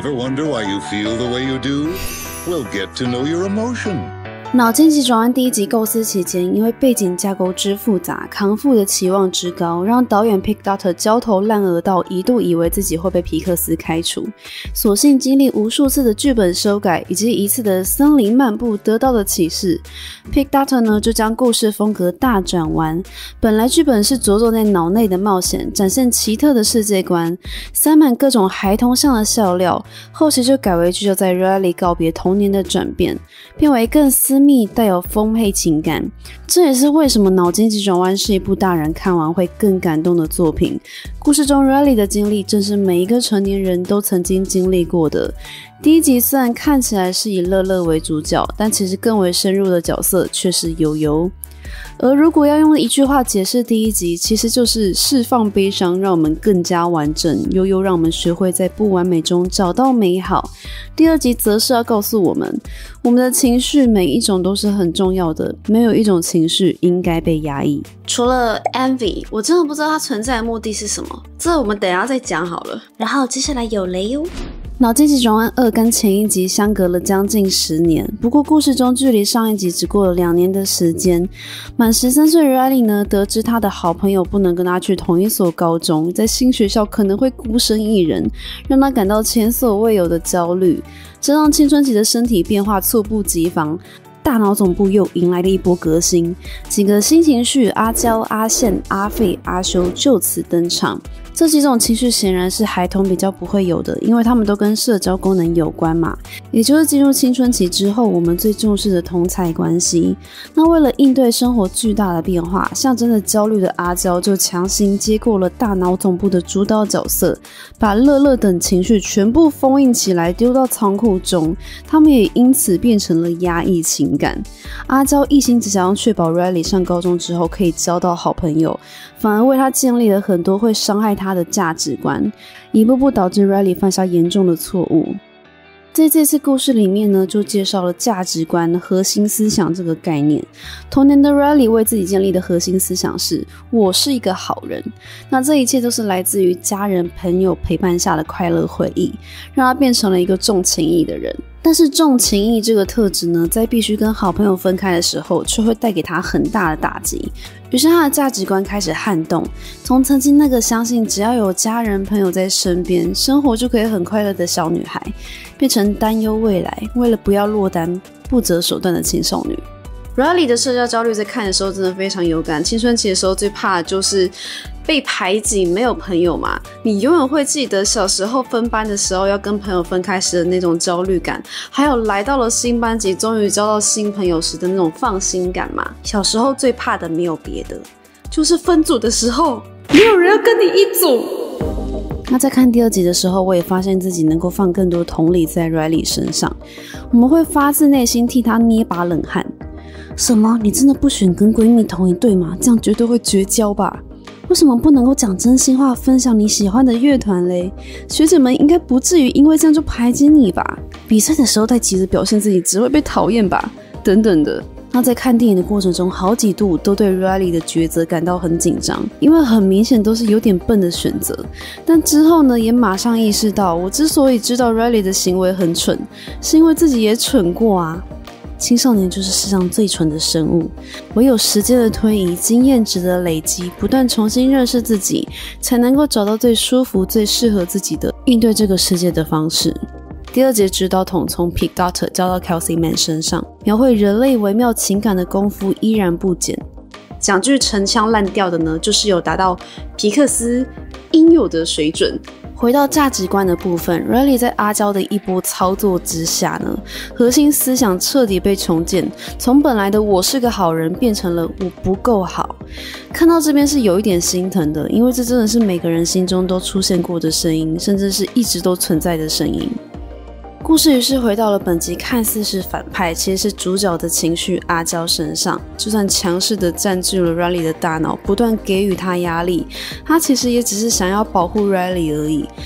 Ever wonder why you feel the way you do? We'll get to know your emotion. 脑筋急转弯第一集构思期间，因为背景架构之复杂，康复的期望之高，让导演 Pig Doctor 焦头烂额到一度以为自己会被皮克斯开除。所幸经历无数次的剧本修改以及一次的森林漫步得到的启示， Pig Doctor 呢就将故事风格大转弯。本来剧本是着重在脑内的冒险，展现奇特的世界观，塞满各种孩童向的笑料，后期就改为聚焦在 Riley 告别童年的转变，变为更私密带有丰沛情感。这也是为什么脑筋急转弯是一部大人看完会更感动的作品。故事中 Riley 的经历正是每一个成年人都曾经经历过的。第一集虽然看起来是以乐乐为主角，但其实更为深入的角色却是悠悠。而如果要用一句话解释第一集，其实就是释放悲伤，让我们更加完整；悠悠让我们学会在不完美中找到美好。第二集则是要告诉我们，我们的情绪每一种都是很重要的，没有一种情绪应该被压抑。除了 envy， 我真的不知道它存在的目的是什么，这我们等一下再讲好了。然后接下来有雷哟。脑筋急转弯2跟前一集相隔了将近10年，不过故事中距离上一集只过了2年的时间。满13岁的 Riley 呢，得知他的好朋友不能跟他去同一所高中，在新学校可能会孤身一人，让他感到前所未有的焦虑。这让青春期的身体变化猝不及防，大脑总部又迎来了一波革新，几个新情绪阿娇、阿宪、阿费、阿修就此登场。这几种情绪显然是孩童比较不会有的，因为他们都跟社交功能有关嘛，也就是进入青春期之后我们最重视的同侪关系。那为了应对生活巨大的变化，象征着焦虑的阿娇就强行接过了大脑总部的主导角色，把乐乐等情绪全部封印起来丢到仓库中，他们也因此变成了压抑情感。阿娇一心只想要确保 Riley 上高中之后可以交到好朋友，反而为他建立了很多会伤害他的价值观，一步步导致 Riley 犯下严重的错误。在这次故事里面呢，就介绍了价值观、核心思想这个概念。童年的 Riley 为自己建立的核心思想是我是一个好人，那这一切都是来自于家人朋友陪伴下的快乐回忆，让他变成了一个重情义的人。但是重情义这个特质呢，在必须跟好朋友分开的时候，却会带给他很大的打击。于是他的价值观开始撼动，从曾经那个相信只要有家人朋友在身边，生活就可以很快乐的小女孩，变成担忧未来，为了不要落单，不择手段的青少女。Riley 的社交焦虑在看的时候真的非常有感，青春期的时候最怕的就是被排挤，没有朋友嘛，你永远会记得小时候分班的时候要跟朋友分开时的那种焦虑感，还有来到了新班级终于交到新朋友时的那种放心感嘛。小时候最怕的没有别的，就是分组的时候没有人要跟你一组。那在看第二集的时候，我也发现自己能够放更多同理在 Riley 身上，我们会发自内心替他捏把冷汗。什么？你真的不选跟闺蜜同一队吗？这样绝对会绝交吧？为什么不能够讲真心话，分享你喜欢的乐团嘞？学姐们应该不至于因为这样就排挤你吧？比赛的时候太急着表现自己，只会被讨厌吧？等等的。那在看电影的过程中，好几度都对 Riley 的抉择感到很紧张，因为很明显都是有点笨的选择。但之后呢，也马上意识到，我之所以知道 Riley 的行为很蠢，是因为自己也蠢过啊。青少年就是世上最蠢的生物，唯有时间的推移、经验值的累积，不断重新认识自己，才能够找到最舒服、最适合自己的应对这个世界的方式。第二节指导筒从 Pig Doctor 交到 Kelsey Man 身上，描绘人类微妙情感的功夫依然不减。讲句陈腔滥调的呢，就是有达到皮克斯应有的水准。回到价值观的部分， Riley 在阿娇的一波操作之下呢，核心思想彻底被重建，从本来的我是个好人变成了我不够好。看到这边是有一点心疼的，因为这真的是每个人心中都出现过的声音，甚至是一直都存在的声音。故事于是回到了本集看似是反派，其实是主角的情绪阿娇身上。就算强势的占据了 Riley 的大脑，不断给予他压力，他其实也只是想要保护 Riley 而已。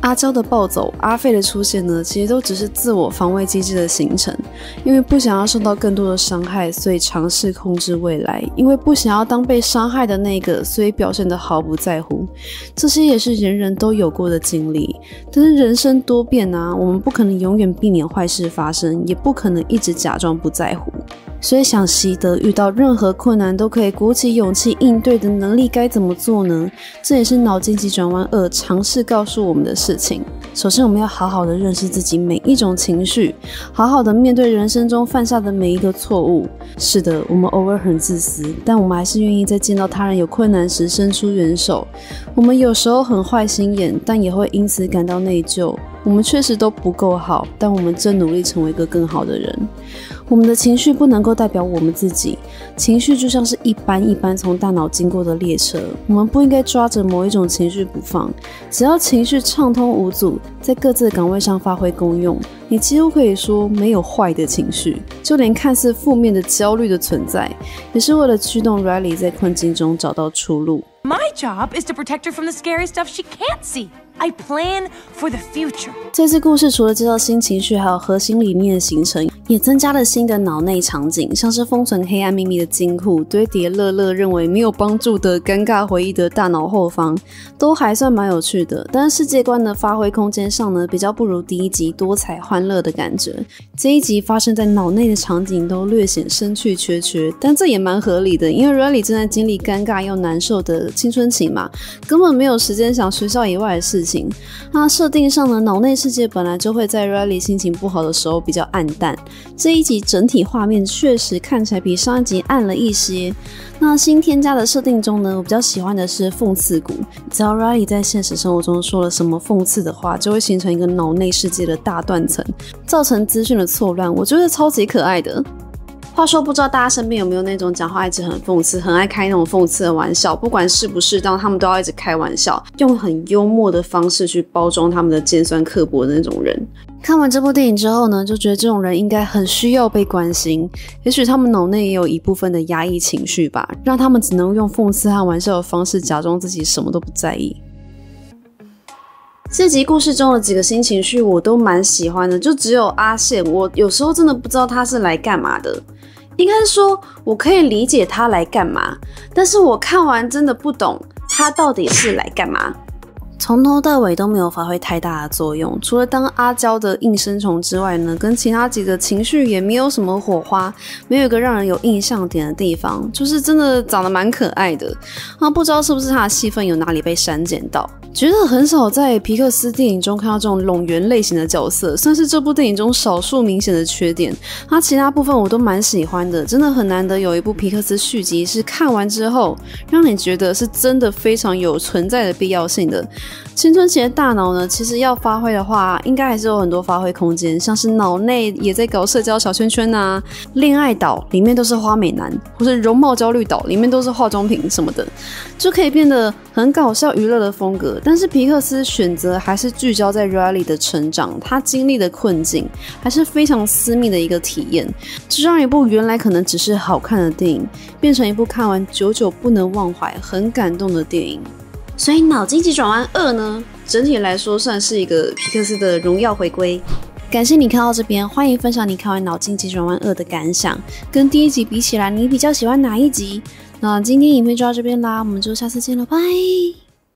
阿娇的暴走，阿费的出现呢，其实都只是自我防卫机制的形成。因为不想要受到更多的伤害，所以尝试控制未来；因为不想要当被伤害的那个，所以表现得毫不在乎。这些也是人人都有过的经历。但是人生多变啊，我们不可能永远避免坏事发生，也不可能一直假装不在乎。所以想习得遇到任何困难都可以鼓起勇气应对的能力该怎么做呢？这也是脑筋急转弯2尝试告诉我们的事情。首先我们要好好的认识自己每一种情绪，好好的面对人生中犯下的每一个错误。是的，我们偶尔很自私，但我们还是愿意在见到他人有困难时伸出援手。我们有时候很坏心眼，但也会因此感到内疚。我们确实都不够好，但我们正努力成为一个更好的人。我们的情绪不能够代表我们自己，情绪就像是一班一班从大脑经过的列车，我们不应该抓着某一种情绪不放。只要情绪畅通无阻，在各自的岗位上发挥功用，你几乎可以说没有坏的情绪。就连看似负面的焦虑的存在，也是为了驱动 Riley 在困境中找到出路。 My job is to protect her from the scary stuff she can't see. I plan for the future. 这次故事除了介绍新情绪，还有核心理念的形成，也增加了新的脑内场景，像是封存黑暗秘密的金库，堆叠乐乐认为没有帮助的尴尬回忆的大脑后方，都还算蛮有趣的。但是世界观的发挥空间上呢，比较不如第一集多彩欢乐的感觉。这一集发生在脑内的场景都略显生趣缺缺，但这也蛮合理的，因为 Riley 正在经历尴尬又难受的青春期嘛，根本没有时间想学校以外的事情。那设定上呢，脑内世界本来就会在 Riley 心情不好的时候比较暗淡，这一集整体画面确实看起来比上一集暗了一些。那新添加的设定中呢，我比较喜欢的是讽刺股，只要 Riley 在现实生活中说了什么讽刺的话，就会形成一个脑内世界的大断层，造成资讯的错乱，我觉得超级可爱的。话说，不知道大家身边有没有那种讲话一直很讽刺，很爱开那种讽刺的玩笑，不管适不适当，他们都要一直开玩笑，用很幽默的方式去包装他们的尖酸刻薄的那种人。看完这部电影之后呢，就觉得这种人应该很需要被关心。也许他们脑内也有一部分的压抑情绪吧，让他们只能用讽刺和玩笑的方式假装自己什么都不在意。这集故事中的几个新情绪我都蛮喜欢的，就只有阿宪，我有时候真的不知道他是来干嘛的。应该说我可以理解他来干嘛，但是我看完真的不懂他到底是来干嘛。从头到尾都没有发挥太大的作用，除了当阿娇的应声虫之外呢，跟其他几个情绪也没有什么火花，没有一个让人有印象点的地方，就是真的长得蛮可爱的。不知道是不是他的戏份有哪里被删减到。觉得很少在皮克斯电影中看到这种拢圆类型的角色，算是这部电影中少数明显的缺点。其他部分我都蛮喜欢的，真的很难得有一部皮克斯续集是看完之后让你觉得是真的非常有存在的必要性的。青春期的大脑呢，其实要发挥的话，应该还是有很多发挥空间，像是脑内也在搞社交小圈圈啊，恋爱岛里面都是花美男，或是容貌焦虑岛里面都是化妆品什么的，就可以变得很搞笑娱乐的风格。但是皮克斯选择还是聚焦在 Riley 的成长，他经历的困境，还是非常私密的一个体验，就让一部原来可能只是好看的电影，变成一部看完久久不能忘怀、很感动的电影。所以脑筋急转弯2呢，整体来说算是一个皮克斯的荣耀回归。感谢你看到这边，欢迎分享你看完脑筋急转弯2的感想，跟第一集比起来，你比较喜欢哪一集？那今天影片就到这边啦，我们就下次见了，拜。